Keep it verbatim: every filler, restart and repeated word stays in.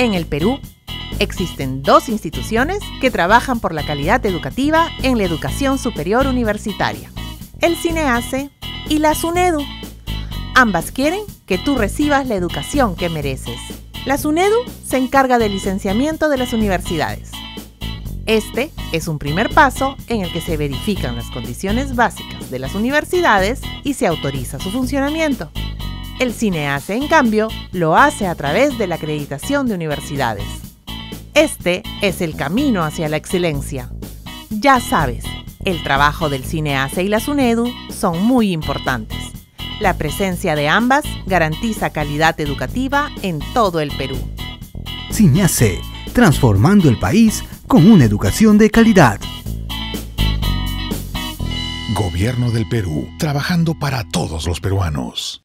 En el Perú, existen dos instituciones que trabajan por la calidad educativa en la educación superior universitaria: el CINEACE y la SUNEDU. Ambas quieren que tú recibas la educación que mereces. La SUNEDU se encarga del licenciamiento de las universidades. Este es un primer paso en el que se verifican las condiciones básicas de las universidades y se autoriza su funcionamiento. El CINEACE, en cambio, lo hace a través de la acreditación de universidades. Este es el camino hacia la excelencia. Ya sabes, el trabajo del CINEACE y la SUNEDU son muy importantes. La presencia de ambas garantiza calidad educativa en todo el Perú. CINEACE, transformando el país con una educación de calidad. Gobierno del Perú, trabajando para todos los peruanos.